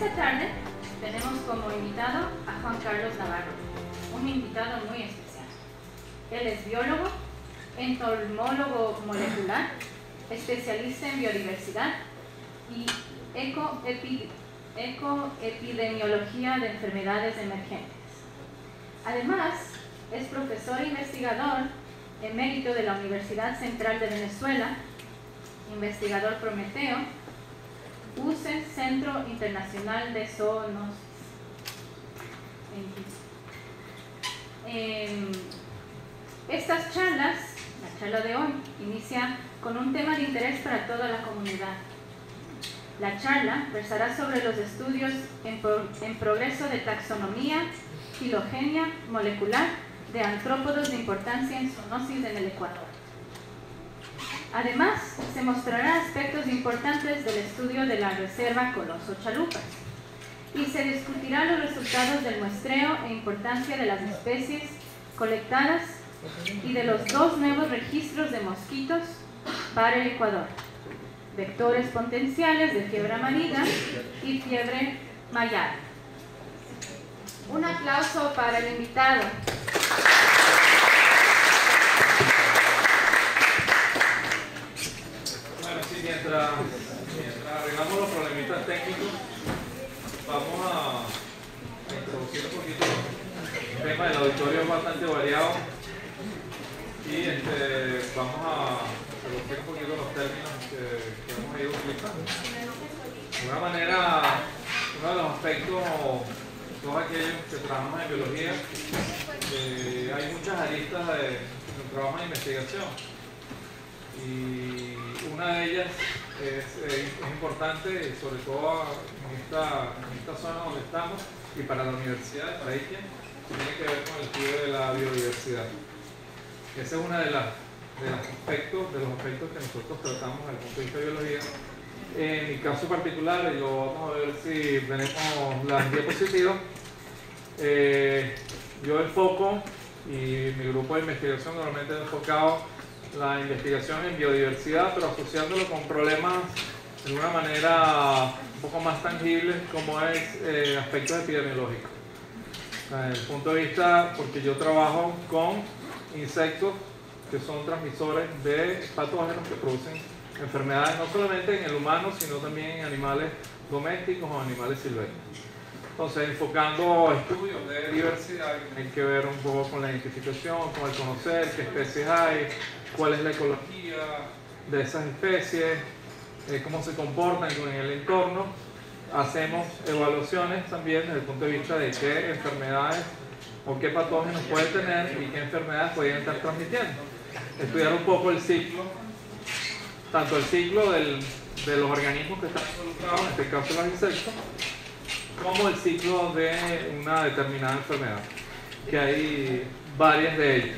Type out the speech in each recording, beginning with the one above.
Esta tarde tenemos como invitado a Juan Carlos Navarro, un invitado muy especial. Él es biólogo, entomólogo molecular, especialista en biodiversidad y ecoepidemiología de enfermedades emergentes. Además, es profesor e investigador emérito de la Universidad Central de Venezuela, investigador Prometeo, UCE, Centro Internacional de Zoonosis. Estas charlas, la charla de hoy, inicia con un tema de interés para toda la comunidad. La charla versará sobre los estudios en progreso de taxonomía, filogenia molecular de artrópodos de importancia en zoonosis en el Ecuador. Además, se mostrará aspectos importantes del estudio de la reserva Coloso Chalupas y se discutirá los resultados del muestreo e importancia de las especies colectadas y de los 2 nuevos registros de mosquitos para el Ecuador: vectores potenciales de fiebre amarilla y fiebre mayar. Un aplauso para el invitado. Bueno, sí, mientras arreglamos los problemitas técnicos, vamos a introducir un poquito el tema del auditorio. Es bastante variado y vamos a introducir un poquito los términos que hemos ido utilizando. De alguna manera, uno de los aspectos, todos aquellos que trabajamos en biología, hay muchas aristas de trabajo de investigación, y una de ellas es importante, sobre todo en esta zona donde estamos y para la universidad de Paíquia, tiene que ver con el estudio de la biodiversidad. Ese es uno de los aspectos que nosotros tratamos desde el punto de vista de biología. En mi caso particular, y lo vamos a ver si tenemos las diapositivas, yo enfoco, y mi grupo de investigación normalmente ha enfocado la investigación en biodiversidad, pero asociándolo con problemas de una manera un poco más tangibles, como es aspectos epidemiológicos. Desde el punto de vista, porque yo trabajo con insectos que son transmisores de patógenos que producen enfermedades no solamente en el humano, sino también en animales domésticos o animales silvestres. Entonces, enfocando estudios de diversidad que tienen que ver un poco con la identificación, con el conocer qué especies hay, cuál es la ecología de esas especies, cómo se comportan en el entorno. Hacemos evaluaciones también desde el punto de vista de qué enfermedades o qué patógenos pueden tener y qué enfermedades pueden estar transmitiendo. Estudiar un poco el ciclo, tanto el ciclo de los organismos que están involucrados, en este caso los insectos, como el ciclo de una determinada enfermedad, que hay varias de ellas.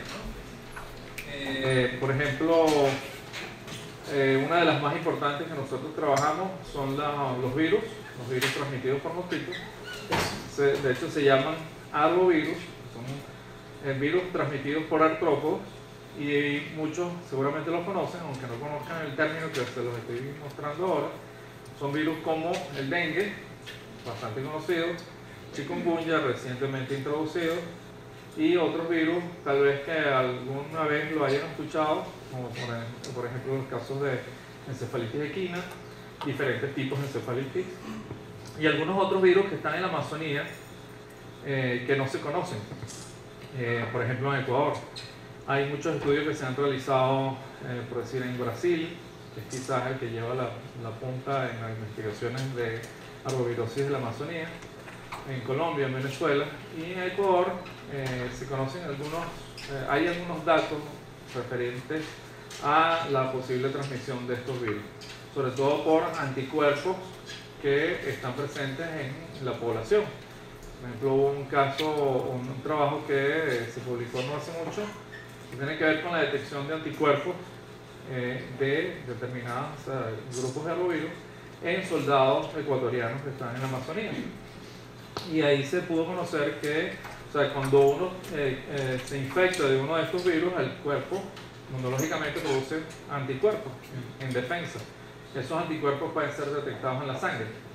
Por ejemplo, una de las más importantes que nosotros trabajamos son los virus transmitidos por mosquitos. De hecho, se llaman arbovirus, son virus transmitidos por artrópodos, y muchos seguramente los conocen, aunque no conozcan el término que se los estoy mostrando ahora. Son virus como el dengue, bastante conocido, chikungunya, recientemente introducido, y otros virus tal vez que alguna vez lo hayan escuchado, como por ejemplo los casos de encefalitis equina, diferentes tipos de encefalitis, y algunos otros virus que están en la Amazonía que no se conocen. Por ejemplo, en Ecuador hay muchos estudios que se han realizado, por decir, en Brasil, que es quizás el que lleva la punta en las investigaciones de arbovirosis de la Amazonía, en Colombia, en Venezuela, y en Ecuador se conocen hay algunos datos referentes a la posible transmisión de estos virus, sobre todo por anticuerpos que están presentes en la población. Por ejemplo, hubo un trabajo que se publicó no hace mucho, que tiene que ver con la detección de anticuerpos de determinados grupos de arbovirus en soldados ecuatorianos que están en la Amazonía. Y ahí se pudo conocer que, cuando uno se infecta de uno de estos virus, el cuerpo inmunológicamente produce anticuerpos en defensa. Esos anticuerpos pueden ser detectados en la sangre.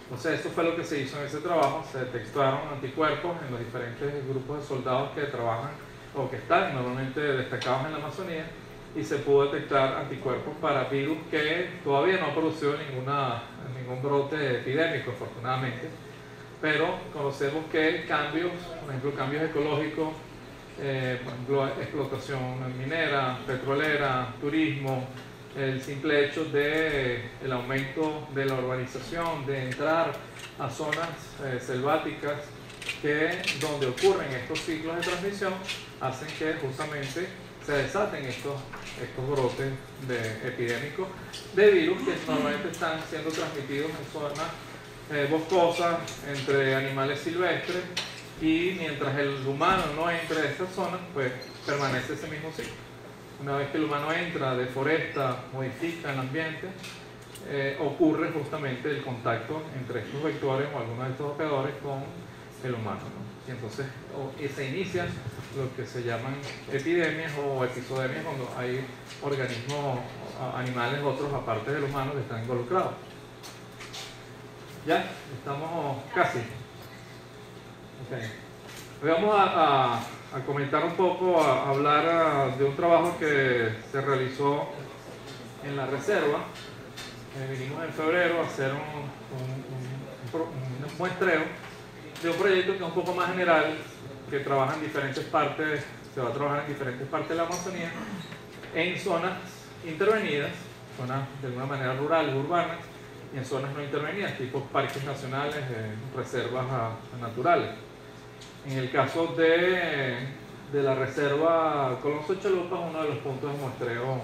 Entonces eso fue lo que se hizo en ese trabajo. Se detectaron anticuerpos en los diferentes grupos de soldados que trabajan o que están normalmente destacados en la Amazonía, y se pudo detectar anticuerpos para virus que todavía no ha producido ningún brote epidémico, afortunadamente, pero conocemos que cambios, por ejemplo cambios ecológicos, por ejemplo explotación minera, petrolera, turismo, el simple hecho del aumento de la urbanización, de entrar a zonas selváticas donde ocurren estos ciclos de transmisión, hacen que justamente se desaten estos brotes epidémicos de virus que normalmente están siendo transmitidos en zonas boscosas, entre animales silvestres, y mientras el humano no entre a estas zonas, pues permanece ese mismo ciclo. Una vez que el humano entra, deforesta, modifica el ambiente, ocurre justamente el contacto entre estos vectores o algunos de estos operadores con el humano, ¿no? Y entonces se inicia lo que se llaman epidemias o episodemias, cuando hay organismos, animales otros aparte del humano que están involucrados. Ya, estamos casi. Okay. Hoy vamos a comentar un poco, a hablar de un trabajo que se realizó en la reserva. Vinimos en febrero a hacer un muestreo de un proyecto que es un poco más general, que trabaja en diferentes partes, se va a trabajar en diferentes partes de la Amazonía, en zonas intervenidas, zonas de alguna manera rurales, urbanas, y en zonas no intervenidas, tipo parques nacionales, reservas naturales. En el caso de la reserva Colón-Xochalupa, uno de los puntos de muestreo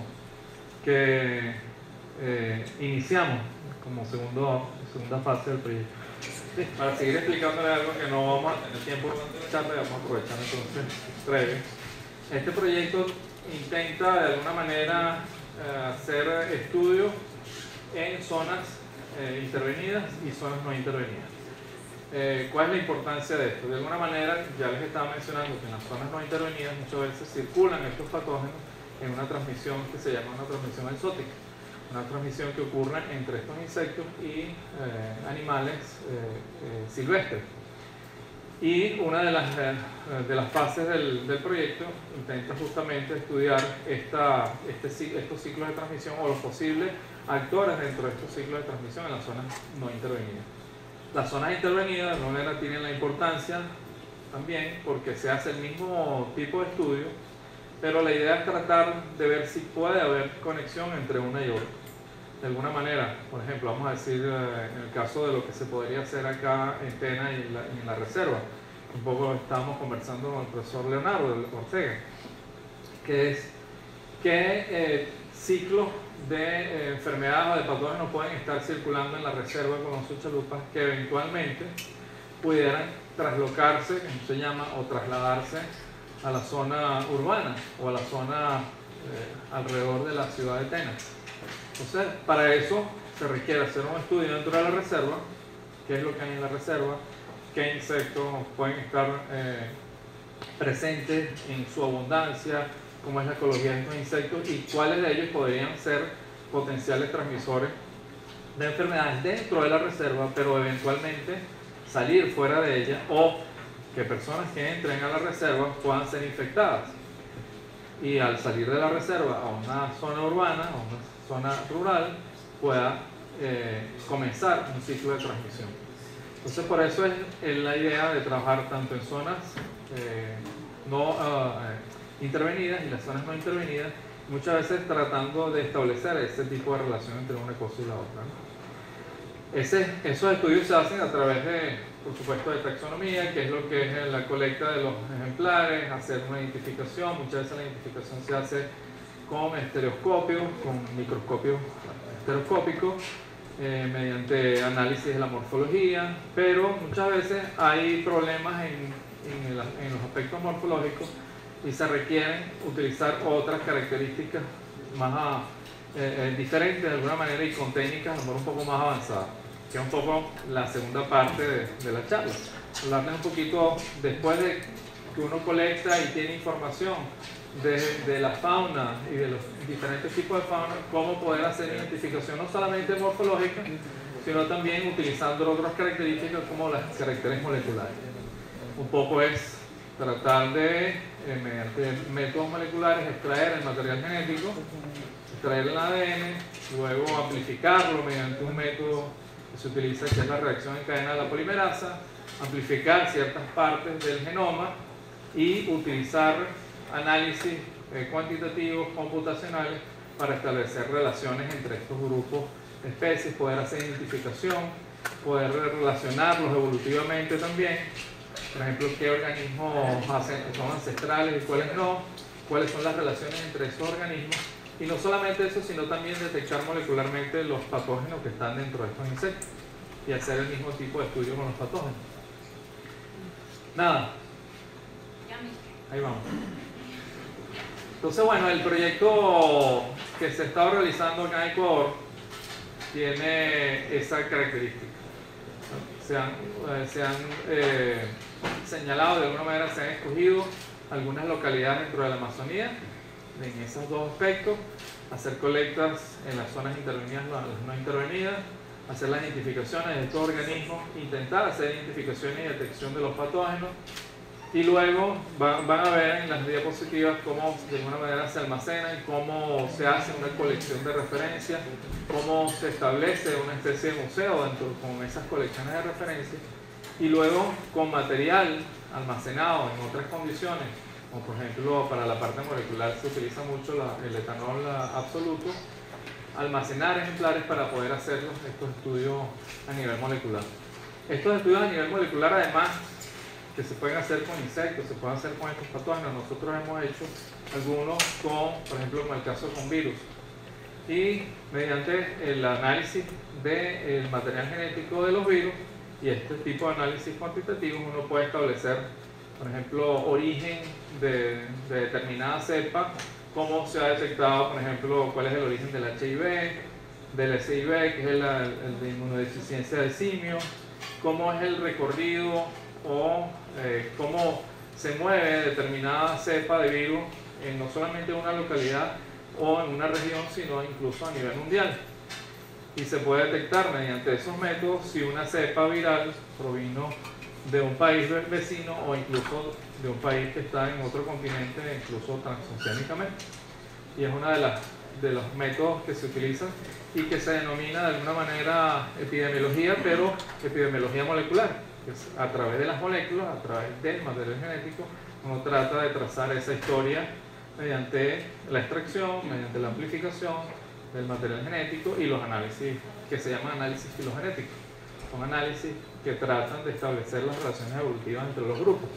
que iniciamos como segunda fase del proyecto. Sí, para seguir explicándole algo que no vamos a tener tiempo de charla, vamos a aprovechar entonces breve. Este proyecto intenta de alguna manera hacer estudios en zonas intervenidas y zonas no intervenidas. ¿Cuál es la importancia de esto? De alguna manera, ya les estaba mencionando que en las zonas no intervenidas muchas veces circulan estos patógenos en una transmisión que se llama una transmisión exótica, una transmisión que ocurre entre estos insectos y animales silvestres. Y una de las fases del proyecto intenta justamente estudiar estos ciclos de transmisión o los posibles actores dentro de estos ciclos de transmisión en las zonas no intervenidas. Las zonas intervenidas de alguna manera tienen la importancia también porque se hace el mismo tipo de estudio, pero la idea es tratar de ver si puede haber conexión entre una y otra. De alguna manera, por ejemplo, vamos a decir en el caso de lo que se podría hacer acá en Tena y en la reserva, un poco estábamos conversando con el profesor Leonardo Ortega, que es qué ciclos de enfermedades o de patógenos pueden estar circulando en la reserva Colón-Xochalupa que eventualmente pudieran traslocarse, como se llama, o trasladarse a la zona urbana o a la zona alrededor de la ciudad de Tena. Entonces, para eso se requiere hacer un estudio dentro de la reserva, qué es lo que hay en la reserva, qué insectos pueden estar presentes en su abundancia, cómo es la ecología de estos insectos y cuáles de ellos podrían ser potenciales transmisores de enfermedades dentro de la reserva, pero eventualmente salir fuera de ella, o que personas que entren a la reserva puedan ser infectadas y al salir de la reserva a una zona urbana, a una zona rural, pueda comenzar un ciclo de transmisión. Entonces, por eso es la idea de trabajar tanto en zonas no intervenidas y las zonas no intervenidas, muchas veces tratando de establecer ese tipo de relación entre una cosa y la otra, ¿no? Esos estudios se hacen a través de, por supuesto, de taxonomía, que es lo que es la colecta de los ejemplares, hacer una identificación. Muchas veces la identificación se hace con estereoscopios, con microscopios estereoscópicos, mediante análisis de la morfología, pero muchas veces hay problemas en los aspectos morfológicos y se requieren utilizar otras características más diferentes de alguna manera y con técnicas a lo mejor un poco más avanzadas, que es un poco la segunda parte de la charla. Hablarles un poquito, después de que uno colecta y tiene información de la fauna y de los diferentes tipos de fauna, cómo poder hacer identificación no solamente morfológica, sino también utilizando otras características como las caracteres moleculares. Un poco es tratar de, mediante métodos moleculares, extraer el material genético, extraer el ADN, luego amplificarlo mediante un método que se utiliza, que es la reacción en cadena de la polimerasa, amplificar ciertas partes del genoma y utilizar análisis cuantitativos, computacionales, para establecer relaciones entre estos grupos de especies, poder hacer identificación, poder relacionarlos evolutivamente también. Por ejemplo, qué organismos son ancestrales y cuáles no, cuáles son las relaciones entre esos organismos. Y no solamente eso, sino también detectar molecularmente los patógenos que están dentro de estos insectos y hacer el mismo tipo de estudio con los patógenos. Nada. Ahí vamos. Entonces, bueno, el proyecto que se está realizando acá en Ecuador tiene esa característica. Se han señalado, de alguna manera se han escogido algunas localidades dentro de la Amazonía en esos dos aspectos: hacer colectas en las zonas intervenidas, las no intervenidas, hacer las identificaciones de estos organismos, intentar hacer identificación y detección de los patógenos, y luego van a ver en las diapositivas cómo de alguna manera se almacenan, cómo se hace una colección de referencia, cómo se establece una especie de museo dentro con esas colecciones de referencia, y luego con material almacenado en otras condiciones, como por ejemplo para la parte molecular se utiliza mucho el etanol absoluto, almacenar ejemplares para poder hacer estos estudios a nivel molecular. Estos estudios a nivel molecular, además, que se pueden hacer con insectos, se pueden hacer con estos patógenos. Nosotros hemos hecho algunos con, por ejemplo, en el caso con virus. Y mediante el análisis del material genético de los virus y este tipo de análisis cuantitativos, uno puede establecer, por ejemplo, origen de determinada cepa, cómo se ha detectado, por ejemplo, cuál es el origen del HIV, del SIV, que es el de inmunodeficiencia del simio, cómo es el recorrido o cómo se mueve determinada cepa de virus en no solamente en una localidad o en una región, sino incluso a nivel mundial. Y se puede detectar mediante esos métodos si una cepa viral provino de un país vecino o incluso de un país que está en otro continente, incluso transoceánicamente. Y es uno de los métodos que se utilizan y que se denomina de alguna manera epidemiología, pero epidemiología molecular. A través de las moléculas, a través del material genético, uno trata de trazar esa historia mediante la extracción, mediante la amplificación del material genético y los análisis que se llaman análisis filogenéticos. Son análisis que tratan de establecer las relaciones evolutivas entre los grupos.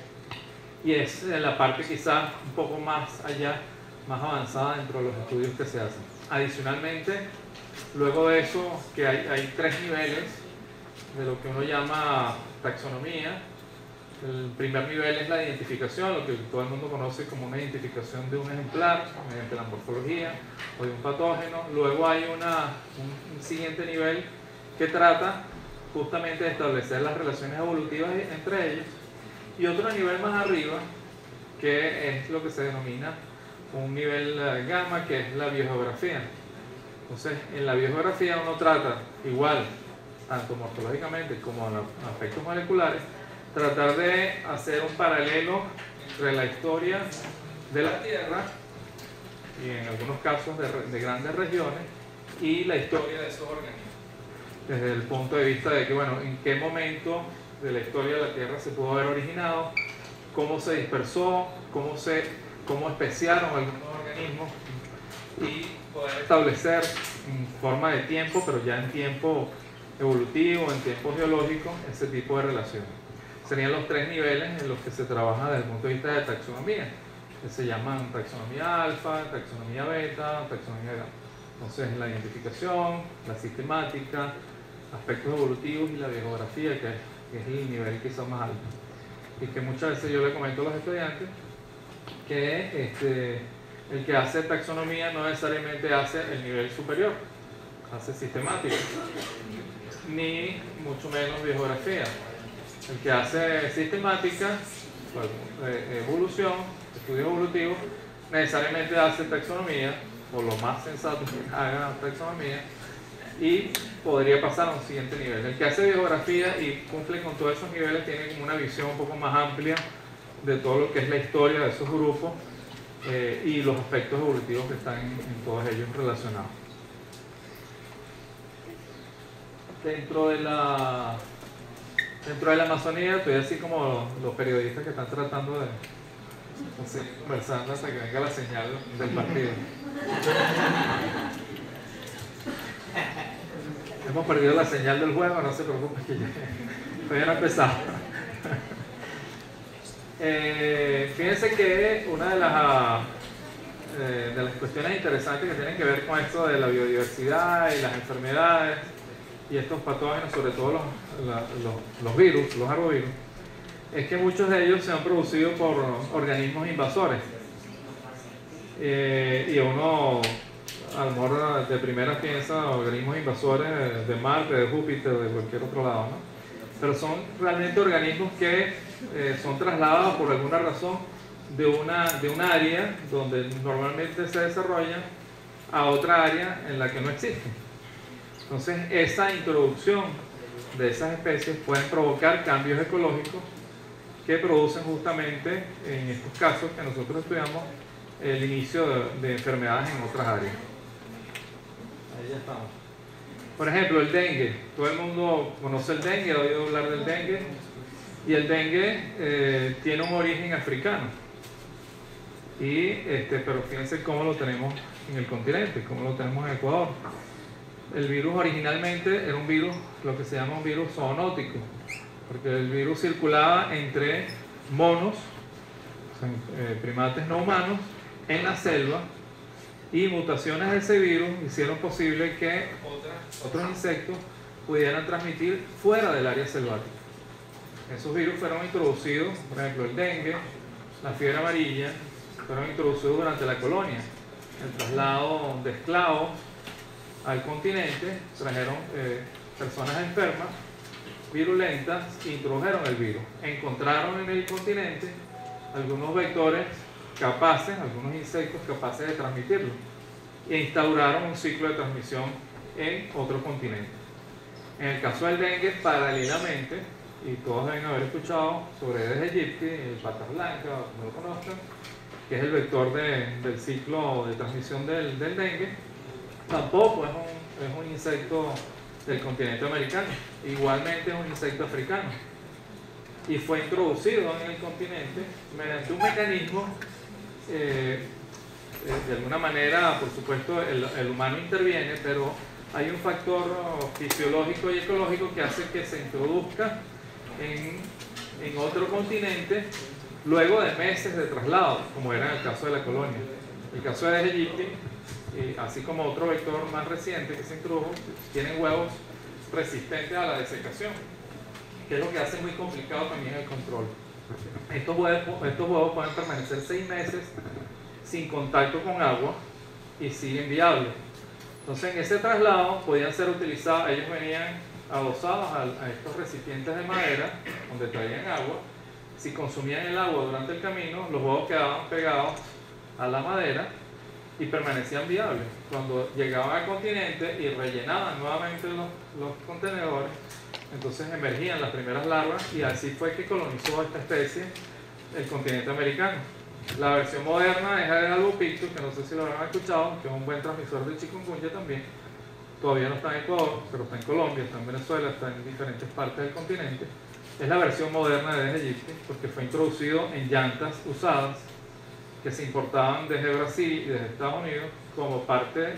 Y es en la parte quizás un poco más allá, más avanzada dentro de los estudios que se hacen. Adicionalmente, luego de eso, que hay tres niveles de lo que uno llama taxonomía. El primer nivel es la identificación, lo que todo el mundo conoce como una identificación de un ejemplar mediante la morfología o de un patógeno. Luego hay un siguiente nivel que trata justamente de establecer las relaciones evolutivas entre ellos, y otro nivel más arriba que es lo que se denomina un nivel gamma, que es la biogeografía. Entonces, en la biogeografía uno trata igual, tanto morfológicamente como en aspectos moleculares, tratar de hacer un paralelo entre la historia de la Tierra, y en algunos casos de grandes regiones, y la historia de esos organismos. Desde el punto de vista de que, bueno, en qué momento de la historia de la Tierra se pudo haber originado, cómo se dispersó, cómo especiaron algunos organismos, y poder establecer en forma de tiempo, pero ya en tiempo evolutivo, en tiempo geológico, ese tipo de relaciones. Serían los tres niveles en los que se trabaja desde el punto de vista de taxonomía, que se llaman taxonomía alfa, taxonomía beta, taxonomía gamma. Entonces, la identificación, la sistemática, aspectos evolutivos y la biogeografía, que es el nivel quizás más alto. Y que muchas veces yo le comento a los estudiantes que el que hace taxonomía no necesariamente hace el nivel superior, hace sistemática, ni mucho menos biogeografía. El que hace sistemática, evolución, estudio evolutivo, necesariamente hace taxonomía, o lo más sensato es que haga taxonomía, y podría pasar a un siguiente nivel. El que hace biografía y cumple con todos esos niveles tiene como una visión un poco más amplia de todo lo que es la historia de esos grupos y los aspectos evolutivos que están en todos ellos relacionados. Dentro de la Amazonía, estoy así como los periodistas que están tratando de seguir conversando hasta que venga la señal del partido. Hemos perdido la señal del juego, no se preocupen que todavía no ha empezado. Fíjense que una de las cuestiones interesantes que tienen que ver con esto de la biodiversidad y las enfermedades y estos patógenos, sobre todo los virus, los arbovirus, es que muchos de ellos se han producido por organismos invasores. Y uno a lo mejor de primera piensa organismos invasores de Marte, de Júpiter, de cualquier otro lado, ¿no? Pero son realmente organismos que son trasladados por alguna razón de un área donde normalmente se desarrollan a otra área en la que no existe. Entonces, esa introducción de esas especies pueden provocar cambios ecológicos que producen justamente, en estos casos que nosotros estudiamos, el inicio de enfermedades en otras áreas. Ahí ya estamos. Por ejemplo, el dengue. Todo el mundo conoce el dengue, ha oído hablar del dengue. Y el dengue tiene un origen africano. Pero fíjense cómo lo tenemos en el continente, cómo lo tenemos en Ecuador. El virus originalmente era un virus, lo que se llama un virus zoonótico, porque el virus circulaba entre monos, primates no humanos, en la selva, y mutaciones de ese virus hicieron posible que otros insectos pudieran transmitir fuera del área selvática. Esos virus fueron introducidos, por ejemplo el dengue, la fiebre amarilla, fueron introducidos durante la colonia. El traslado de esclavos al continente trajeron personas enfermas, virulentas, e introdujeron el virus. Encontraron en el continente algunos vectores capaces, algunos insectos capaces de transmitirlo, e instauraron un ciclo de transmisión en otro continente. En el caso del dengue, paralelamente, y todos deben haber escuchado sobre Aedes aegypti, el patas blancas, como lo conozcan, que es el vector del ciclo de transmisión del dengue, tampoco es un insecto del continente americano, igualmente es un insecto africano, y fue introducido en el continente mediante un mecanismo, de alguna manera, por supuesto, el humano interviene, pero hay un factor fisiológico y ecológico que hace que se introduzca en otro continente luego de meses de traslado, como era en el caso de la colonia. El caso de Aedes aegypti, así como otro vector más reciente que se introdujo, tienen huevos resistentes a la desecación, que es lo que hace muy complicado también el control. Estos huevos pueden permanecer 6 meses sin contacto con agua y siguen viables. Entonces, en ese traslado podían ser utilizados, ellos venían adosados a estos recipientes de madera donde traían agua. Si consumían el agua durante el camino, los huevos quedaban pegados a la madera y permanecían viables. Cuando llegaban al continente y rellenaban nuevamente los contenedores, entonces emergían las primeras larvas, y así fue que colonizó esta especie el continente americano. La versión moderna es el albopictus, que no sé si lo habrán escuchado, que es un buen transmisor de chikungunya también. Todavía no está en Ecuador, pero está en Colombia, está en Venezuela, está en diferentes partes del continente. Es la versión moderna de Aedes aegypti porque fue introducido en llantas usadas que se importaban desde Brasil y desde Estados Unidos como parte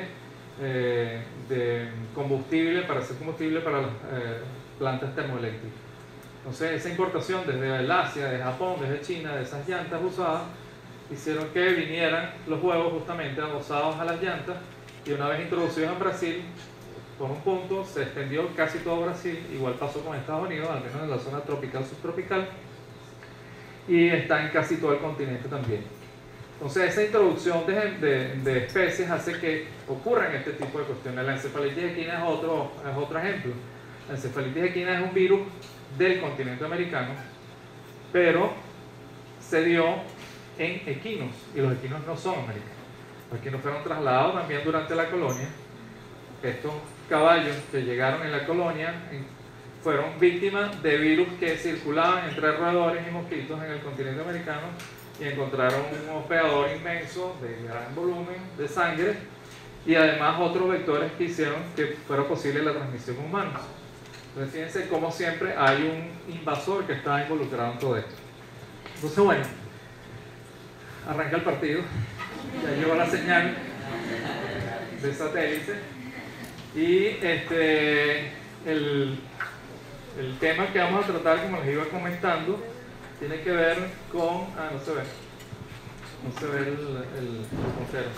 de combustible, para hacer combustible para las plantas termoeléctricas. Entonces, esa importación desde el Asia, de Japón, desde China, de esas llantas usadas, hicieron que vinieran los huevos justamente adosados a las llantas, y una vez introducidos en Brasil, por un punto se extendió casi todo Brasil, igual pasó con Estados Unidos, al menos en la zona tropical, subtropical, y está en casi todo el continente también. Entonces, esa introducción de especies hace que ocurran este tipo de cuestiones. La encefalitis equina es otro ejemplo. La encefalitis equina es un virus del continente americano, pero se dio en equinos, y los equinos no son americanos. Los equinos fueron trasladados también durante la colonia. Estos caballos que llegaron en la colonia fueron víctimas de virus que circulaban entre roedores y mosquitos en el continente americano y encontraron un hospedador inmenso de gran volumen de sangre y además otros vectores que hicieron que fuera posible la transmisión en humanos. Entonces fíjense como siempre hay un invasor que está involucrado en todo esto. Entonces bueno, arranca el partido, ya llegó la señal de satélite y el tema que vamos a tratar, como les iba comentando, tiene que ver con... no se ve el puntero.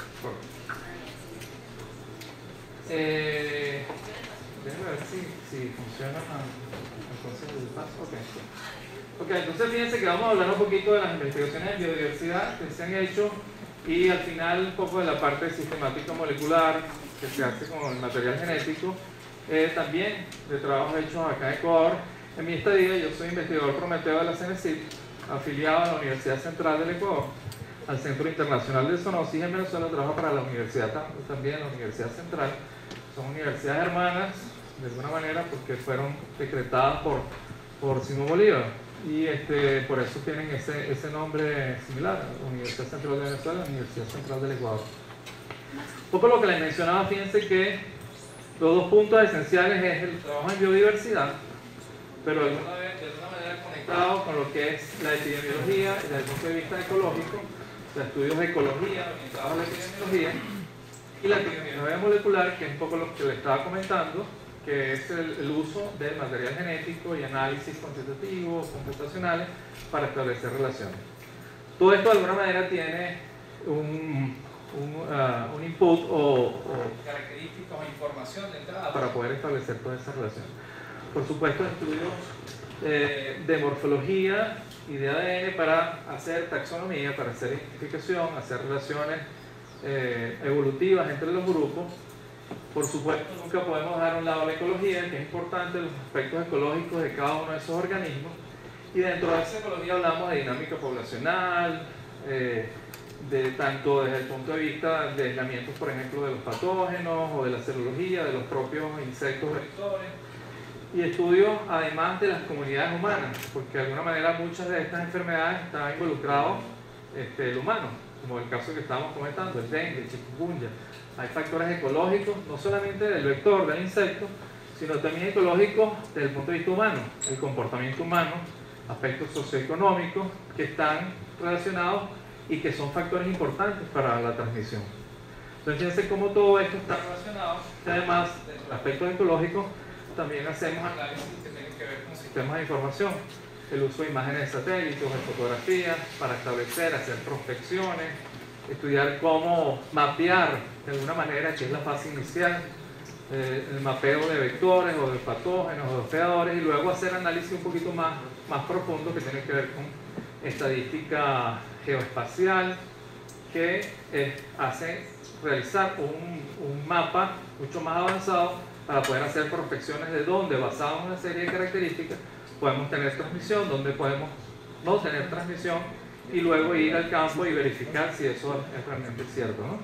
Déjenme ver si funciona entonces el paso. Ok, entonces fíjense que vamos a hablar un poquito de las investigaciones en biodiversidad que se han hecho y al final un poco de la parte sistemática molecular que se hace con el material genético. También de trabajos hechos acá en Ecuador. En mi estadía yo soy investigador prometeo de la CENESID, afiliado a la Universidad Central del Ecuador, al Centro Internacional de Zoonosis en Venezuela. Trabajo para la universidad también, la Universidad Central. Son universidades hermanas de alguna manera porque fueron decretadas por Simón Bolívar y por eso tienen ese nombre similar, Universidad Central de Venezuela, Universidad Central del Ecuador. Un poco lo que les mencionaba, fíjense que los dos puntos esenciales es el trabajo en biodiversidad, pero de alguna manera conectado con lo que es la epidemiología desde el punto de vista ecológico, o sea, estudios de ecología orientados a la epidemiología, y la epidemiología molecular, que es un poco lo que les estaba comentando, que es el uso del material genético y análisis cuantitativos, computacionales, para establecer relaciones. Todo esto de alguna manera tiene un input o características o información de entrada para poder establecer todas esas relaciones. Por supuesto, estudios de morfología y de ADN para hacer taxonomía, para hacer identificación, hacer relaciones evolutivas entre los grupos. Por supuesto, nunca podemos dejar a un lado la ecología, que es importante, los aspectos ecológicos de cada uno de esos organismos. Y dentro de esa ecología hablamos de dinámica poblacional, tanto desde el punto de vista de aislamientos, por ejemplo, de los patógenos o de la celología, de los propios insectos vectores, y estudios además de las comunidades humanas, porque de alguna manera muchas de estas enfermedades están involucrados el humano, como el caso que estábamos comentando, el dengue, el chikungunya. Hay factores ecológicos, no solamente del vector, del insecto, sino también ecológicos desde el punto de vista humano, el comportamiento humano, aspectos socioeconómicos que están relacionados y que son factores importantes para la transmisión. Entonces, fíjense cómo todo esto está relacionado, y además de aspectos ecológicos, también hacemos análisis que tienen que ver con sistemas de información, el uso de imágenes de satélites, de fotografías, para establecer, hacer prospecciones, estudiar cómo mapear de alguna manera, que es la fase inicial, el mapeo de vectores o de patógenos o de hospedadores, y luego hacer análisis un poquito más profundo que tiene que ver con estadística geoespacial, que hace realizar un mapa mucho más avanzado para poder hacer prospecciones de dónde, basado en una serie de características, podemos tener transmisión, dónde podemos no tener transmisión, y luego ir al campo y verificar si eso es realmente cierto, ¿no?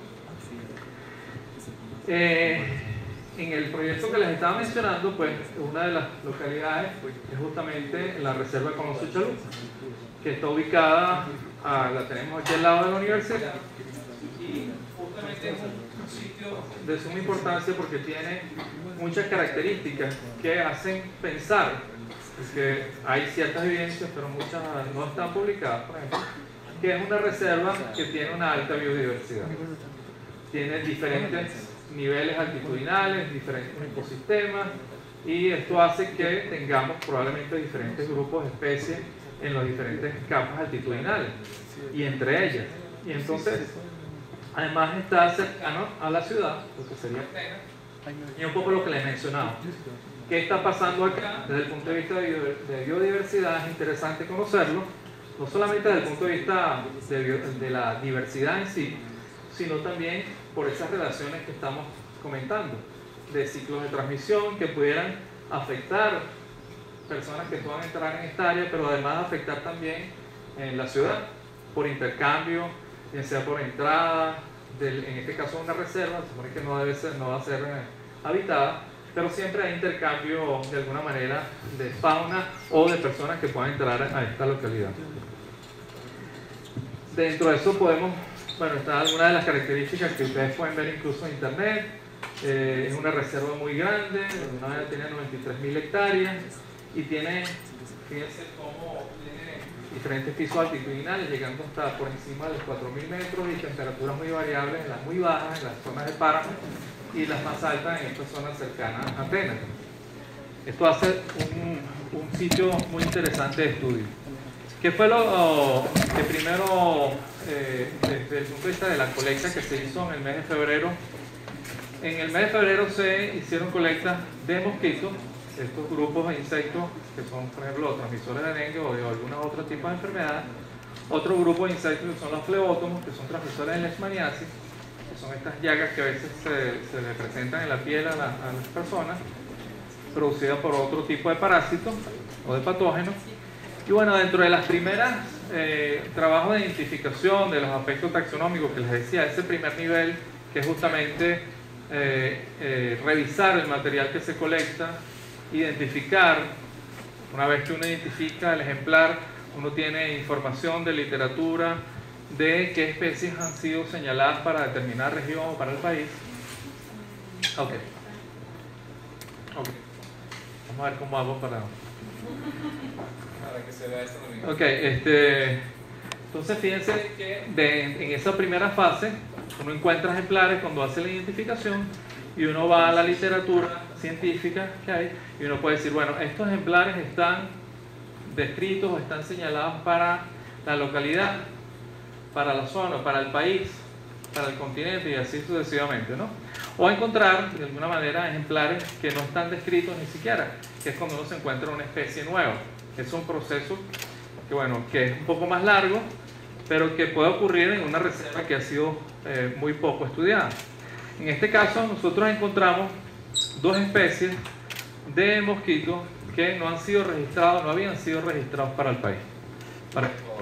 En el proyecto que les estaba mencionando, pues una de las localidades es justamente la Reserva Conosuchalú, que está ubicada, la tenemos aquí al lado de la universidad, y justamente es un sitio de suma importancia porque tiene muchas características que hacen pensar, porque hay ciertas evidencias, pero muchas no están publicadas, por ejemplo, que es una reserva que tiene una alta biodiversidad. Tiene diferentes niveles altitudinales, diferentes ecosistemas, y esto hace que tengamos probablemente diferentes grupos de especies en los diferentes capas altitudinales y entre ellas. Y entonces, además está cercano a la ciudad, lo que sería Atenas, y un poco lo que les mencionaba. ¿Qué está pasando acá? Desde el punto de vista de biodiversidad es interesante conocerlo, no solamente desde el punto de vista de la diversidad en sí, sino también por esas relaciones que estamos comentando, de ciclos de transmisión que pudieran afectar personas que puedan entrar en esta área, pero además afectar también en la ciudad, por intercambio, ya sea por entrada, en este caso una reserva, se supone que no va a ser habitada, pero siempre hay intercambio de alguna manera de fauna o de personas que puedan entrar a esta localidad. Dentro de eso podemos, bueno, están algunas de las características que ustedes pueden ver incluso en internet. Es una reserva muy grande, una vez tiene 93.000 hectáreas y tiene, fíjense cómo tiene diferentes pisos altitudinales, llegando hasta por encima de los 4.000 metros y temperaturas muy variables, en las muy bajas, en las zonas de páramo, y las más altas en estas zonas cercanas a Atenas. Esto hace un sitio muy interesante de estudio. ¿Qué fue lo que primero, desde el punto de vista de la colecta que se hizo en el mes de febrero? En el mes de febrero se hicieron colectas de mosquitos, estos grupos de insectos que son, por ejemplo, los transmisores de dengue o de alguna otro tipo de enfermedad. Otro grupo de insectos que son los flebótomos, que son transmisores de leishmaniasis, que son estas llagas que a veces se le presentan en la piel a las personas, producidas por otro tipo de parásitos o de patógenos. Y bueno, dentro de las primeras trabajos de identificación de los aspectos taxonómicos que les decía, ese primer nivel, que es justamente revisar el material que se colecta, identificar, una vez que uno identifica el ejemplar, uno tiene información de literatura de qué especies han sido señaladas para determinada región o para el país. Ok. Vamos a ver cómo hago para que se vea esto también. Ok, entonces fíjense que en esa primera fase uno encuentra ejemplares cuando hace la identificación y uno va a la literatura científica que hay y uno puede decir, bueno, estos ejemplares están descritos o están señalados para la localidad, para la zona, para el país, para el continente y así sucesivamente, ¿no? O encontrar de alguna manera ejemplares que no están descritos ni siquiera, que es cuando uno se encuentra una especie nueva. Es un proceso que, bueno, que es un poco más largo, pero que puede ocurrir en una reserva que ha sido muy poco estudiada. En este caso nosotros encontramos dos especies de mosquitos que no han sido registrados, no habían sido registrados para el país, para Ecuador.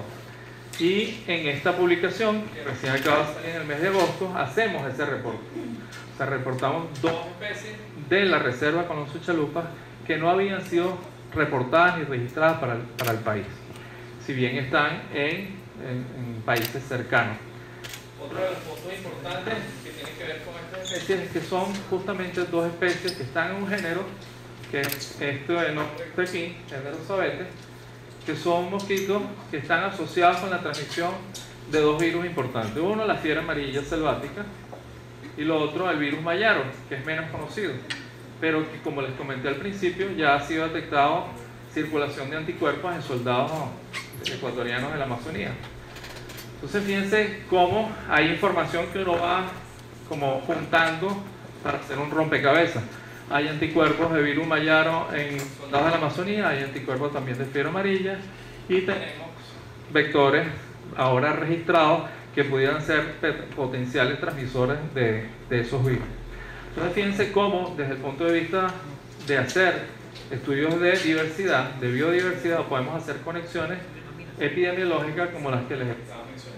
Y en esta publicación, que recién acaba de salir en el mes de agosto, hacemos ese reporte. O sea, reportamos dos especies de la reserva Colón Suchalupa que no habían sido reportadas ni registradas para el país, si bien están en países cercanos. Otro de los puntos importantes que tiene que ver con estas especies es que son justamente dos especies que están en un género, que es este de nombre aquí, género Sabete, que son mosquitos que están asociados con la transmisión de dos virus importantes. Uno, la fiebre amarilla selvática, y lo otro, el virus mayaro, que es menos conocido, pero que, como les comenté al principio, ya ha sido detectado circulación de anticuerpos en soldados ecuatorianos de la Amazonía. Entonces fíjense cómo hay información que uno va como juntando para hacer un rompecabezas. Hay anticuerpos de virus mayaro en soldados de la Amazonía, hay anticuerpos también de fiebre amarilla y tenemos vectores ahora registrados que pudieran ser potenciales transmisores de esos virus. Entonces fíjense cómo desde el punto de vista de hacer estudios de diversidad, de biodiversidad, podemos hacer conexiones epidemiológicas como las que les estaba mencionando.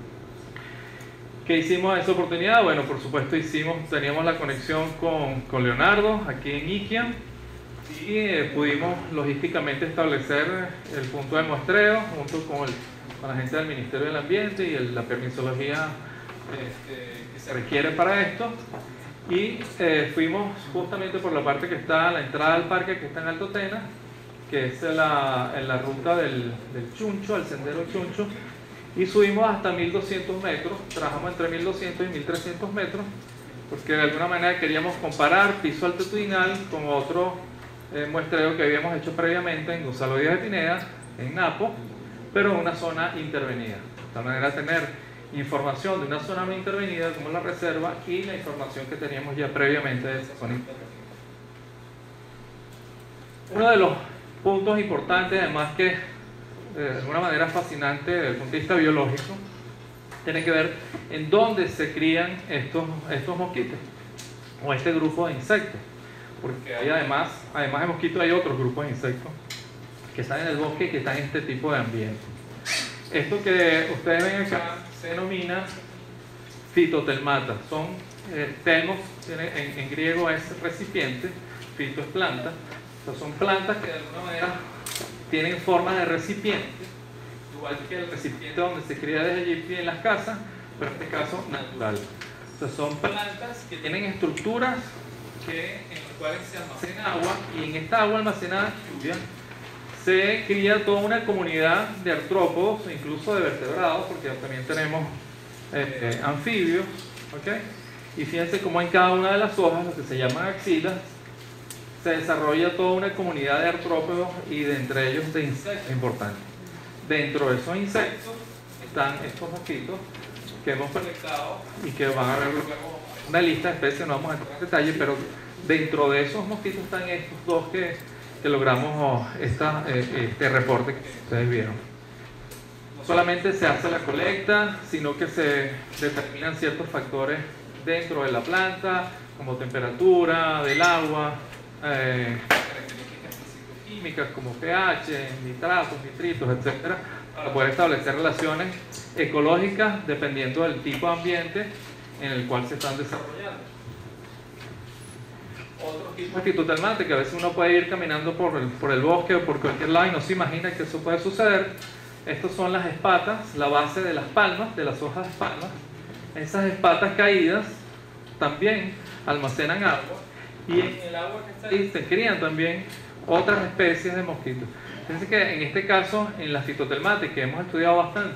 ¿Qué hicimos en esa oportunidad? Bueno, por supuesto teníamos la conexión con Leonardo aquí en Iquiam y pudimos logísticamente establecer el punto de muestreo junto con la gente del Ministerio del Ambiente y la permisología que se requiere para esto. Y fuimos justamente por la parte que está a la entrada del parque, que está en Alto Tena, que es en la ruta del Chuncho, el sendero Chuncho, y subimos hasta 1200 metros, trabajamos entre 1200 y 1300 metros, porque de alguna manera queríamos comparar piso altitudinal con otro muestreo que habíamos hecho previamente en Gonzalo Díaz de Pineda, en Napo, pero en una zona intervenida. De tal manera tener información de una zona no intervenida como la reserva y la información que teníamos ya previamente de esa zona intervenida. Uno de los puntos importantes, además que de alguna manera fascinante desde el punto de vista biológico, tiene que ver en dónde se crían estos mosquitos o este grupo de insectos, porque hay además de mosquitos hay otros grupos de insectos que están en el bosque y que están en este tipo de ambiente. Esto que ustedes ven acá se denomina fitotelmata. Son telmos, en griego es recipiente, fito es planta. O sea, son plantas que de alguna manera tienen forma de recipiente, igual que el recipiente donde se cría desde allí en las casas, pero en este caso natural. O sea, son plantas que tienen estructuras en las cuales se almacena agua, y en esta agua almacenada en lluvia se cría toda una comunidad de artrópodos, incluso de vertebrados, porque también tenemos anfibios, ¿okay? Y fíjense cómo en cada una de las hojas, lo que se llaman axilas, se desarrolla toda una comunidad de artrópodos y de entre ellos de insectos importantes. Dentro de esos insectos están estos mosquitos que hemos colectado y que van a ver luego una lista de especies, no vamos a entrar en detalle, pero dentro de esos mosquitos están estos dos que logramos este reporte que ustedes vieron. No solamente se hace la colecta, sino que se determinan ciertos factores dentro de la planta, como temperatura del agua, características físico-químicas como pH, nitratos, nitritos, etc., para poder establecer relaciones ecológicas dependiendo del tipo de ambiente en el cual se están desarrollando. Otro tipo de fitotermante, que a veces uno puede ir caminando por el bosque o por cualquier lado y no se imagina que eso puede suceder. Estas son las espatas, la base de las palmas, de las hojas de palmas. Esas espatas caídas también almacenan agua, y en el agua que está ahí se crían también otras especies de mosquitos. Fíjense que en este caso, en la fitotermate, que hemos estudiado bastante,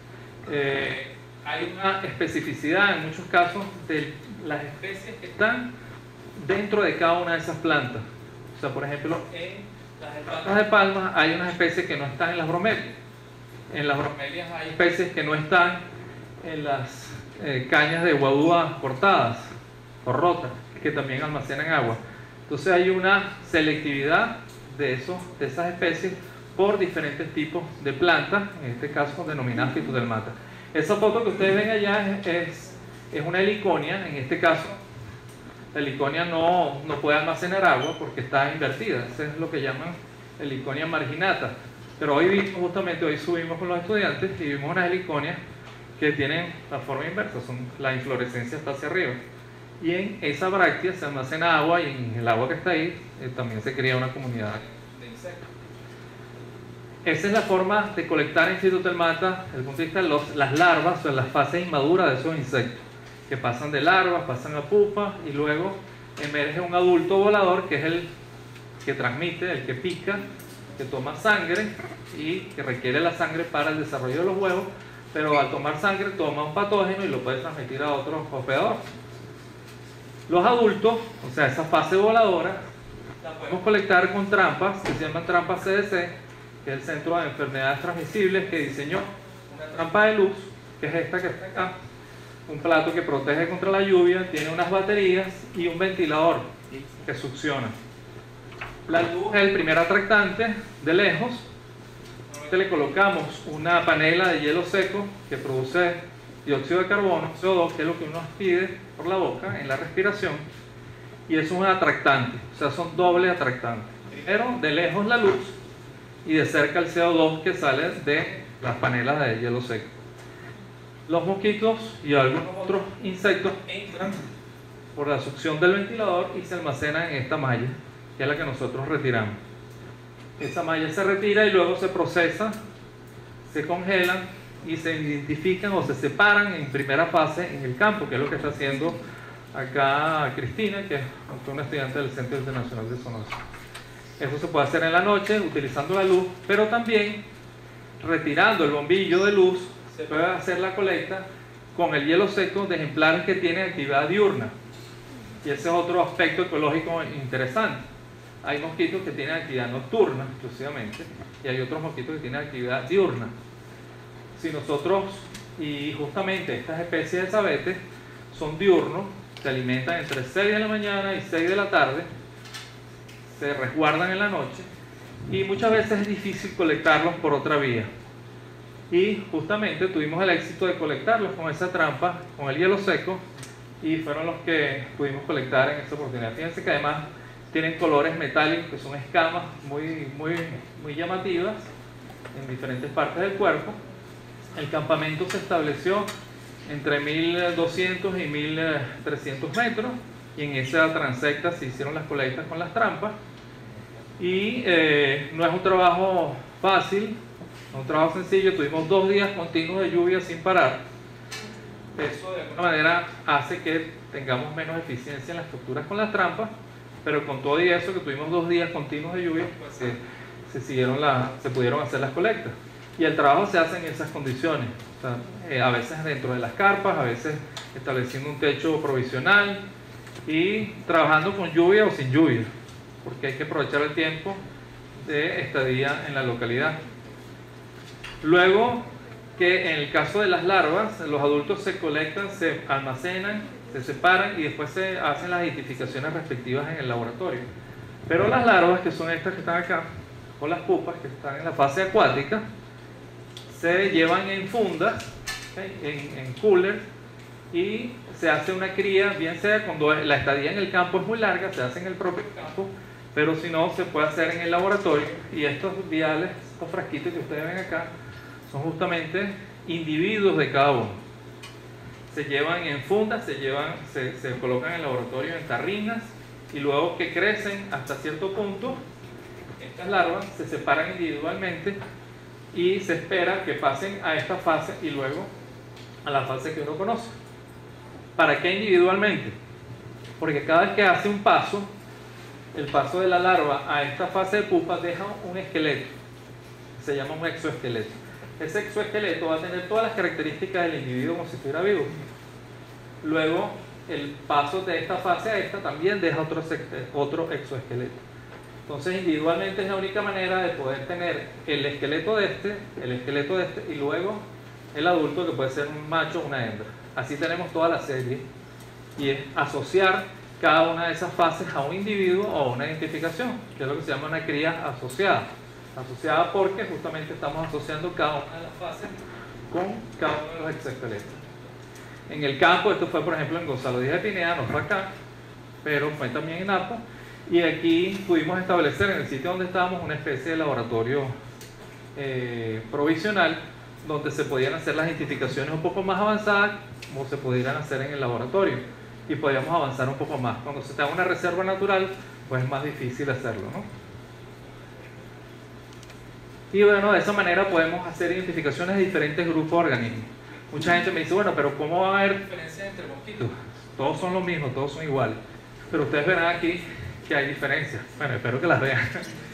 hay una especificidad en muchos casos de las especies que están dentro de cada una de esas plantas. O sea, por ejemplo, en las espatas de palma hay unas especies que no están en las bromelias. En las bromelias hay especies que no están en las cañas de guadúa cortadas o rotas, que también almacenan agua. Entonces hay una selectividad de esas especies por diferentes tipos de plantas, en este caso denominadas fitotermatas. Esa foto que ustedes ven allá es una heliconia. En este caso la heliconia no puede almacenar agua porque está invertida. Eso es lo que llaman heliconia marginata. Pero hoy subimos con los estudiantes y vimos unas heliconias que tienen la forma inversa, la inflorescencia está hacia arriba. Y en esa bráctea se almacena agua, y en el agua que está ahí también se crea una comunidad de insectos. Esa es la forma de colectar en fitotermata desde el punto de vista de las larvas, o sea, las fases inmaduras de esos insectos, que pasan de larvas, pasan a pupa, y luego emerge un adulto volador, que es el que transmite, el que pica, que toma sangre y que requiere la sangre para el desarrollo de los huevos, pero al tomar sangre toma un patógeno y lo puede transmitir a otro hospedador. Los adultos, o sea, esa fase voladora, la podemos colectar con trampas que se llaman trampas CDC, que es el Centro de Enfermedades Transmisibles, que diseñó una trampa de luz, que es esta que está acá, un plato que protege contra la lluvia, tiene unas baterías y un ventilador que succiona. La luz es el primer atractante de lejos. Normalmente le colocamos una panela de hielo seco que produce dióxido de carbono, CO2, que es lo que uno pide por la boca en la respiración, y eso es un atractante, o sea, son dobles atractantes. Primero, de lejos la luz, y de cerca el CO2 que sale de las panelas de hielo seco. Los mosquitos y algunos otros insectos entran por la succión del ventilador y se almacenan en esta malla, que es la que nosotros retiramos. Esa malla se retira y luego se procesa, se congelan y se identifican o se separan en primera fase en el campo, que es lo que está haciendo acá Cristina, que es una estudiante del Centro Internacional de Zoonosis. Eso se puede hacer en la noche utilizando la luz, pero también retirando el bombillo de luz se puede hacer la colecta con el hielo seco de ejemplares que tienen actividad diurna, y ese es otro aspecto ecológico interesante. Hay mosquitos que tienen actividad nocturna exclusivamente, y hay otros mosquitos que tienen actividad diurna. Si nosotros, y justamente estas especies de sabete son diurnos, se alimentan entre 6 de la mañana y 6 de la tarde, se resguardan en la noche, y muchas veces es difícil colectarlos por otra vía. Y justamente tuvimos el éxito de colectarlos con esa trampa, con el hielo seco, y fueron los que pudimos colectar en esta oportunidad. Fíjense que además tienen colores metálicos, que son escamas muy llamativas en diferentes partes del cuerpo. El campamento se estableció entre 1200 y 1300 metros, y en esa transecta se hicieron las colectas con las trampas. Y no es un trabajo fácil, es un trabajo sencillo. Tuvimos 2 días continuos de lluvia sin parar. Eso de alguna manera hace que tengamos menos eficiencia en las estructuras con las trampas, pero con todo y eso, que tuvimos 2 días continuos de lluvia, pues se pudieron hacer las colectas. Y el trabajo se hace en esas condiciones, o sea, a veces dentro de las carpas, a veces estableciendo un techo provisional y trabajando con lluvia o sin lluvia, porque hay que aprovechar el tiempo de estadía en la localidad. Luego, que en el caso de las larvas, los adultos se colectan, se almacenan, se separan y después se hacen las identificaciones respectivas en el laboratorio. Pero las larvas, que son estas que están acá, o las pupas que están en la fase acuática, se llevan en fundas, en coolers, y se hace una cría, bien sea cuando la estadía en el campo es muy larga, se hace en el propio campo, pero si no, se puede hacer en el laboratorio. Y estos viales, estos frasquitos que ustedes ven acá, son justamente individuos de cada uno. Se llevan en fundas, se colocan en el laboratorio en tarrinas, y luego que crecen hasta cierto punto, estas larvas se separan individualmente y se espera que pasen a esta fase y luego a la fase que uno conoce. ¿Para qué individualmente? Porque cada vez que hace un paso, el paso de la larva a esta fase de pupa deja un esqueleto, se llama un exoesqueleto. Ese exoesqueleto va a tener todas las características del individuo como si estuviera vivo. Luego, el paso de esta fase a esta también deja otro exoesqueleto. Entonces, individualmente es la única manera de poder tener el esqueleto de este y luego el adulto, que puede ser un macho o una hembra. Así tenemos toda la serie, y es asociar cada una de esas fases a un individuo o a una identificación, que es lo que se llama una cría asociada. Asociada porque justamente estamos asociando cada una de las fases con cada uno de los exoesqueletos. En el campo, esto fue por ejemplo en Gonzalo Díaz de Pineda, no fue acá, pero fue también en Napo, y aquí pudimos establecer en el sitio donde estábamos una especie de laboratorio provisional, donde se podían hacer las identificaciones un poco más avanzadas como se pudieran hacer en el laboratorio, y podíamos avanzar un poco más. Cuando se está en una reserva natural, pues es más difícil hacerlo, ¿no? Y bueno, de esa manera podemos hacer identificaciones de diferentes grupos de organismos. Mucha gente me dice, bueno, pero ¿cómo va a haber diferencias entre mosquitos? Todos son lo mismo, todos son iguales. Pero ustedes verán aquí que hay diferencias. Bueno, espero que las vean.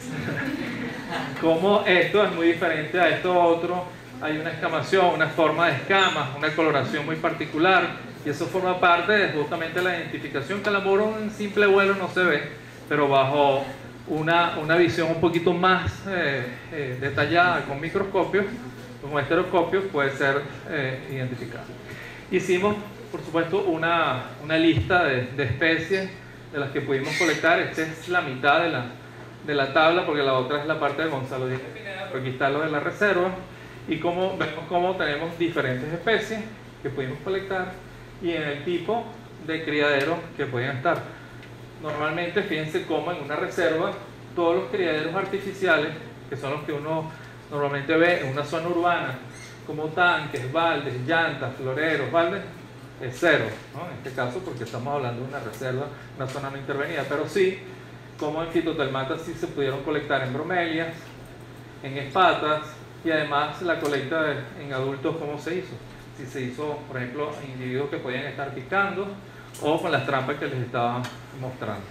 Como esto es muy diferente a esto otro. Hay una escamación, una forma de escamas, una coloración muy particular. Y eso forma parte de justamente la identificación, que a lo mejor en simple vuelo no se ve, pero bajo una visión un poquito más detallada con microscopios, con estereoscopios, puede ser identificado. Hicimos, por supuesto, una lista de especies de las que pudimos colectar. Esta es la mitad de la tabla, porque la otra es la parte de Gonzalo Díaz de Pineda, pero aquí está lo de la reserva, y vemos cómo tenemos diferentes especies que pudimos colectar y en el tipo de criadero que pueden estar. Normalmente, fíjense cómo en una reserva todos los criaderos artificiales, que son los que uno normalmente ve en una zona urbana, como tanques, baldes, llantas, floreros, baldes, es cero, ¿no? En este caso, porque estamos hablando de una reserva, una zona no intervenida, pero sí, como en Phytotelmata sí se pudieron colectar en bromelias, en espatas, y además la colecta en adultos, ¿cómo se hizo? Si se hizo, por ejemplo, en individuos que podían estar picando, o con las trampas que les estaba mostrando.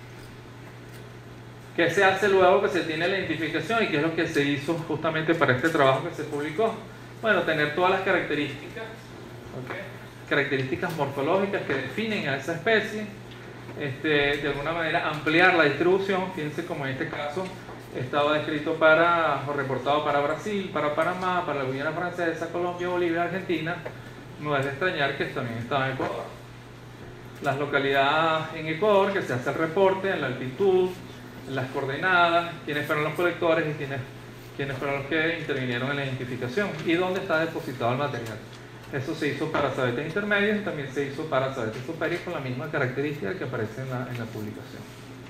¿Qué se hace luego que se tiene la identificación y qué es lo que se hizo justamente para este trabajo que se publicó? Bueno, tener todas las características, ¿okay? Características morfológicas que definen a esa especie, de alguna manera ampliar la distribución. Fíjense como en este caso estaba descrito o reportado para Brasil, para Panamá, para la Guyana Francesa, Colombia, Bolivia, Argentina. No es de extrañar que también estaba en Ecuador. Las localidades en Ecuador, que se hace el reporte en la altitud, en las coordenadas, quiénes fueron los colectores y quiénes fueron los que intervinieron en la identificación y dónde está depositado el material. Eso se hizo para sabetes intermedios y también se hizo para sabetes superiores con la misma característica que aparece en la publicación.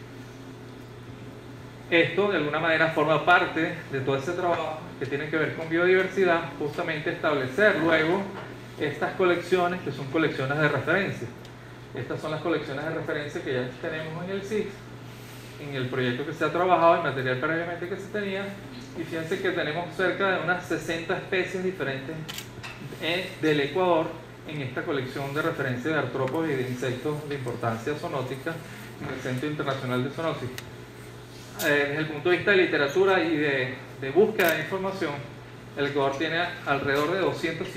Esto de alguna manera forma parte de todo ese trabajo que tiene que ver con biodiversidad, justamente establecer luego estas colecciones que son colecciones de referencia. Estas son las colecciones de referencia que ya tenemos en el SIG, en el proyecto que se ha trabajado, el material previamente que se tenía, y fíjense que tenemos cerca de unas 60 especies diferentes del Ecuador en esta colección de referencia de artrópodos y de insectos de importancia zoonótica en el Centro Internacional de Zoonosis. Desde el punto de vista de literatura y de búsqueda de información, el Ecuador tiene alrededor de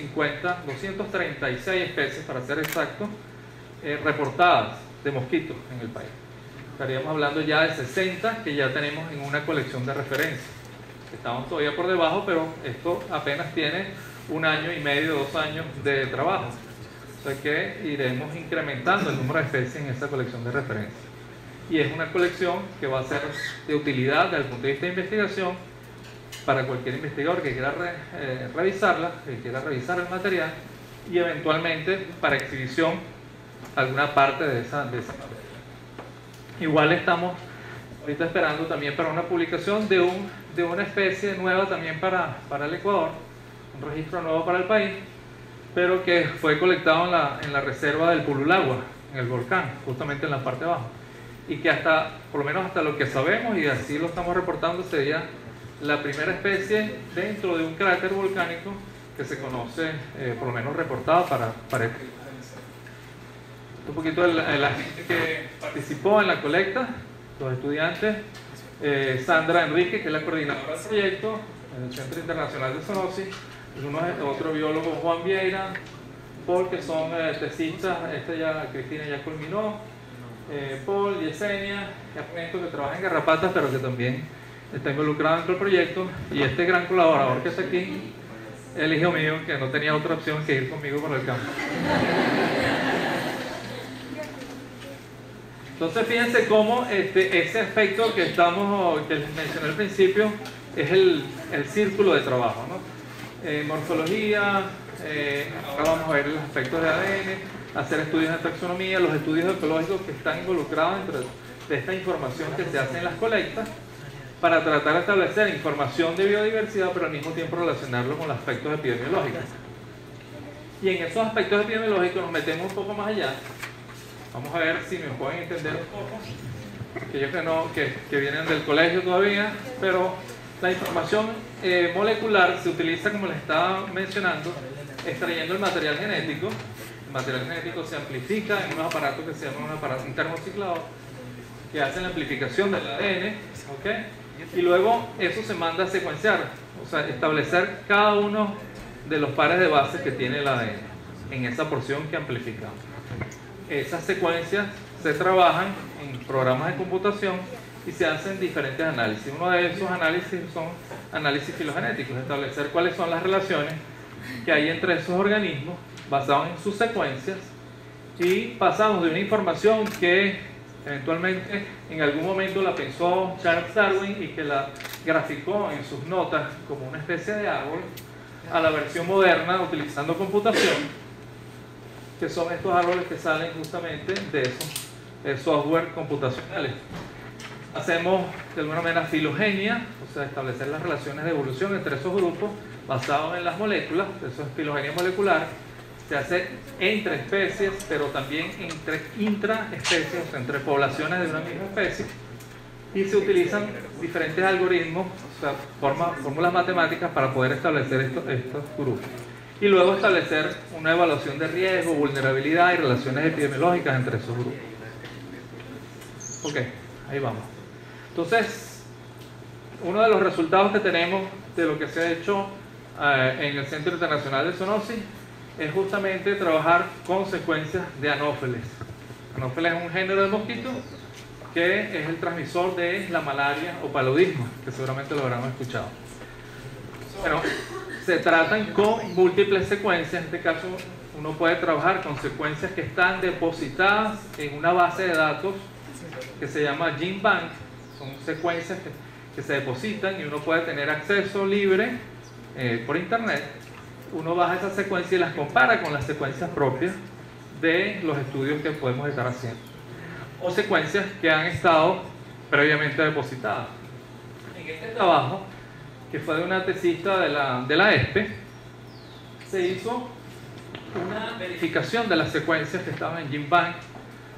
236 especies, para ser exacto, reportadas de mosquitos en el país. Estaríamos hablando ya de 60 que ya tenemos en una colección de referencia. Estamos todavía por debajo, pero esto apenas tiene 1 año y medio, 2 años de trabajo. O sea que iremos incrementando el número de especies en esa colección de referencia. Y es una colección que va a ser de utilidad desde el punto de vista de investigación para cualquier investigador que quiera revisarla, que quiera revisar el material, y eventualmente para exhibición alguna parte de esa materia. Igual estamos ahorita esperando también para una publicación de una especie nueva también para el Ecuador, un registro nuevo para el país, pero que fue colectado en la reserva del Pululagua, en el volcán, justamente en la parte de abajo, y que por lo menos hasta lo que sabemos, y así lo estamos reportando, sería la primera especie dentro de un cráter volcánico que se conoce, por lo menos reportado para el. Un poquito de la gente que participó en la colecta, los estudiantes, Sandra Enrique, que es la coordinadora del proyecto en el Centro Internacional de Zoonosis, otro biólogo, Juan Vieira, Paul, que son tesistas, Cristina ya culminó, Paul, Yesenia, que trabaja en garrapatas, pero que también está involucrado dentro del proyecto, y este gran colaborador que está aquí, el hijo mío, que no tenía otra opción que ir conmigo por el campo. Entonces fíjense cómo ese aspecto que les mencioné al principio es el círculo de trabajo, ¿no? Morfología, ahora vamos a ver los aspectos de ADN, hacer estudios de taxonomía, los estudios ecológicos que están involucrados dentro de esta información que se hace en las colectas, para tratar de establecer información de biodiversidad, pero al mismo tiempo relacionarlo con los aspectos epidemiológicos. Y en esos aspectos epidemiológicos nos metemos un poco más allá. Vamos a ver si me pueden entender un poco, aquellos que vienen del colegio todavía, pero la información molecular se utiliza, como les estaba mencionando, extrayendo el material genético. El material genético se amplifica en unos aparatos que se llaman un termociclador, que hacen la amplificación del ADN, ¿okay? Y luego eso se manda a secuenciar, o sea, establecer cada uno de los pares de bases que tiene el ADN en esa porción que amplificamos. Esas secuencias se trabajan en programas de computación y se hacen diferentes análisis. Uno de esos análisis son análisis filogenéticos, establecer cuáles son las relaciones que hay entre esos organismos basados en sus secuencias, y pasamos de una información que eventualmente en algún momento la pensó Charles Darwin y que la graficó en sus notas como una especie de árbol, a la versión moderna utilizando computación, que son estos árboles que salen justamente de esos software computacionales. Hacemos de alguna manera filogenia, o sea, establecer las relaciones de evolución entre esos grupos basados en las moléculas. Eso es filogenia molecular. Se hace entre especies, pero también entre intraespecies, o sea, entre poblaciones de una misma especie, y se utilizan diferentes algoritmos, o sea, fórmulas matemáticas para poder establecer estos grupos. Y luego establecer una evaluación de riesgo, vulnerabilidad y relaciones epidemiológicas entre esos grupos. Ok, ahí vamos. Entonces, uno de los resultados que tenemos de lo que se ha hecho en el Centro Internacional de Zoonosis es justamente trabajar con secuencias de anófeles. Anófeles es un género de mosquito que es el transmisor de la malaria o paludismo, que seguramente lo habrán escuchado. Bueno, se tratan con múltiples secuencias. En este caso uno puede trabajar con secuencias que están depositadas en una base de datos que se llama GenBank. Son secuencias que se depositan y uno puede tener acceso libre por internet. Uno baja esas secuencias y las compara con las secuencias propias de los estudios que podemos estar haciendo, o secuencias que han estado previamente depositadas. En este trabajo, que fue de una tesista de la ESPE, se hizo una verificación de las secuencias que estaban en GenBank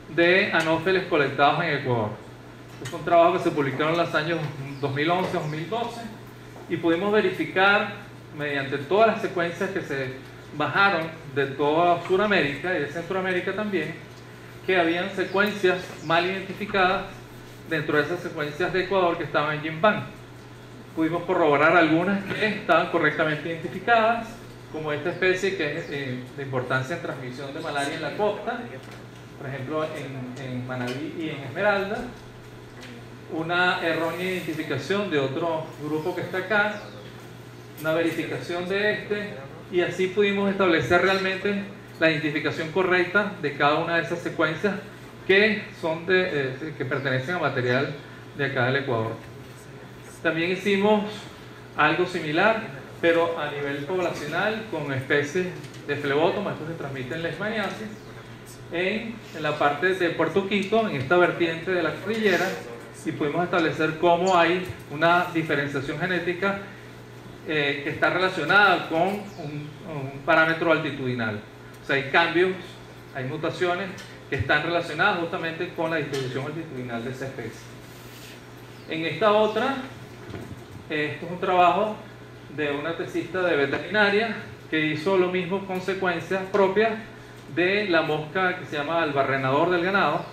de anófeles colectados en Ecuador. Es un trabajo que se publicó en los años 2011-2012 y pudimos verificar mediante todas las secuencias que se bajaron de toda Sudamérica y de Centroamérica también, que habían secuencias mal identificadas dentro de esas secuencias de Ecuador que estaban en Yimbán. Pudimos corroborar algunas que estaban correctamente identificadas, como esta especie que es de importancia en transmisión de malaria en la costa, por ejemplo en Manabí y en Esmeralda. Una errónea identificación de otro grupo que está acá, una verificación de este, y así pudimos establecer realmente la identificación correcta de cada una de esas secuencias que son que pertenecen a material de acá del Ecuador. También hicimos algo similar, pero a nivel poblacional, con especies de flebótoma, estos se transmiten leishmaniasis, en la parte de Puerto Quito, en esta vertiente de la cordillera, y pudimos establecer cómo hay una diferenciación genética que está relacionada con un parámetro altitudinal. O sea, hay cambios, hay mutaciones que están relacionadas justamente con la distribución altitudinal de esa especie. En esta otra, esto es un trabajo de una tesista de veterinaria que hizo lo mismo con secuencias propias de la mosca que se llama albarrenador del ganado,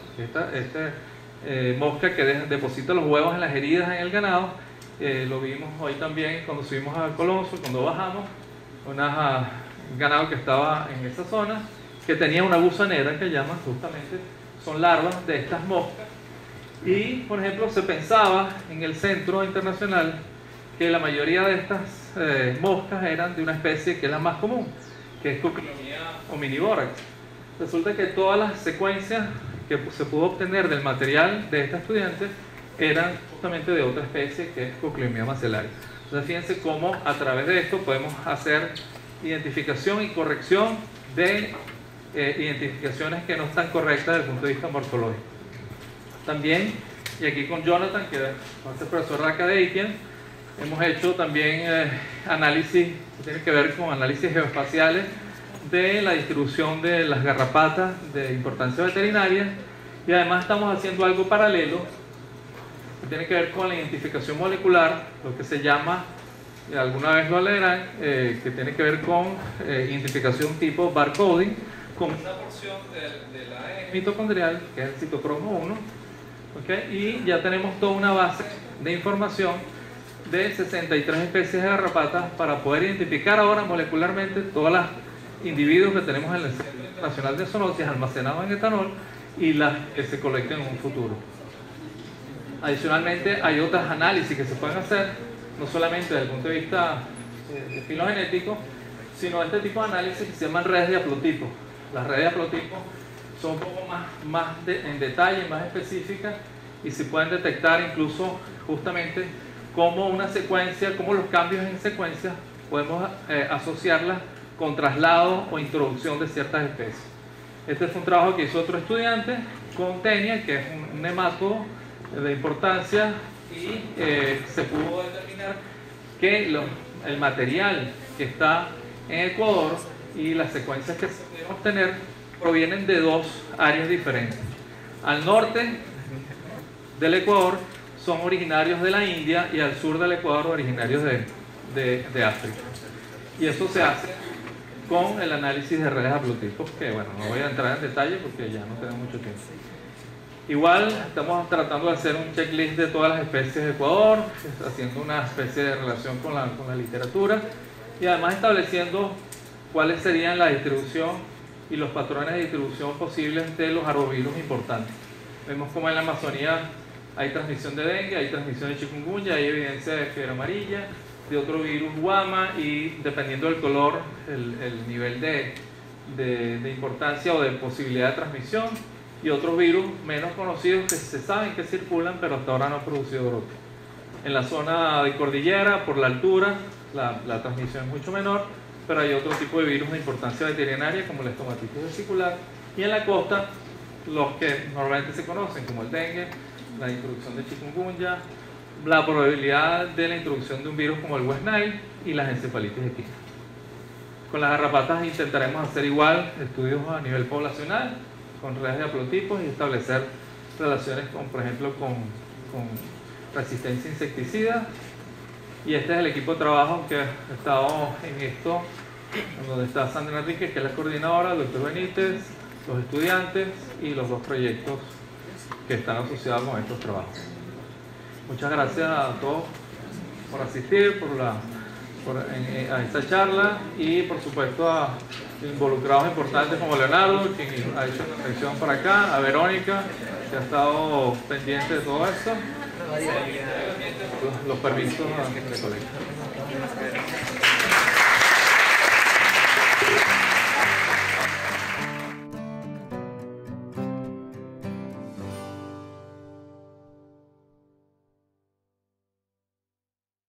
mosca que deposita los huevos en las heridas en el ganado. Lo vimos hoy también cuando subimos a Colonso, cuando bajamos, un ganado que estaba en esa zona, que tenía una gusanera que llaman justamente, son larvas de estas moscas. Y, por ejemplo, se pensaba en el centro internacional que la mayoría de estas moscas eran de una especie que es la más común, que es Cuclomia omnivorax. Resulta que todas las secuencias que se pudo obtener del material de esta estudiante eran justamente de otra especie que es Cuclomia macellaria. Entonces fíjense cómo a través de esto podemos hacer identificación y corrección de identificaciones que no están correctas desde el punto de vista morfológico. También, y aquí con Jonathan, que es el profesor de academia, hemos hecho también análisis que tiene que ver con análisis geoespaciales de la distribución de las garrapatas de importancia veterinaria, y además estamos haciendo algo paralelo que tiene que ver con la identificación molecular, lo que se llama, alguna vez lo leerán, que tiene que ver con identificación tipo barcoding, con una porción de la ADN mitocondrial, que es el citocromo 1, ¿okay? Y ya tenemos toda una base de información de 63 especies de garrapatas para poder identificar ahora molecularmente todos los individuos que tenemos en el Centro Internacional de Zoonosis almacenados en etanol y las que se colecten en un futuro. Adicionalmente, hay otros análisis que se pueden hacer, no solamente desde el punto de vista filogenético, sino este tipo de análisis que se llaman redes de haplotipo. Las redes de haplotipo son un poco más en detalle, más específicas, y se pueden detectar incluso justamente cómo una secuencia, cómo los cambios en secuencias podemos asociarlas con traslado o introducción de ciertas especies. Este es un trabajo que hizo otro estudiante con Tenia, que es un nematodo de importancia, y se pudo determinar que el material que está en Ecuador y las secuencias que se pudieron obtener provienen de dos áreas diferentes. Al norte del Ecuador son originarios de la India y al sur del Ecuador originarios de África. Y eso se hace con el análisis de redes haplotipos, que bueno, no voy a entrar en detalle porque ya no tengo mucho tiempo. Igual estamos tratando de hacer un checklist de todas las especies de Ecuador, haciendo una especie de relación con la literatura, y además estableciendo cuáles serían la distribución y los patrones de distribución posibles de los arbovirus importantes. Vemos como en la Amazonía hay transmisión de dengue, hay transmisión de chikungunya, hay evidencia de fiebre amarilla, de otro virus guama, y dependiendo del color, el nivel de importancia o de posibilidad de transmisión, y otros virus menos conocidos que se saben que circulan, pero hasta ahora no han producido brotes. En la zona de cordillera, por la altura, la transmisión es mucho menor, pero hay otro tipo de virus de importancia veterinaria, como la estomatitis vesicular, y en la costa, los que normalmente se conocen, como el dengue, la introducción de chikungunya, la probabilidad de la introducción de un virus como el West Nile y las encefalitis equinas. Con las garrapatas intentaremos hacer igual estudios a nivel poblacional con redes de haplotipos y establecer relaciones con, por ejemplo, con resistencia a insecticidas. Y este es el equipo de trabajo que ha estado en esto, donde está Sandra Enríquez, que es la coordinadora, el doctor Benítez, los estudiantes y los dos proyectos que están asociados con estos trabajos. Muchas gracias a todos por asistir, a esta charla y por supuesto a involucrados importantes como Leonardo, quien ha hecho la conexión para acá, a Verónica, que ha estado pendiente de todo esto, los permisos de colegio.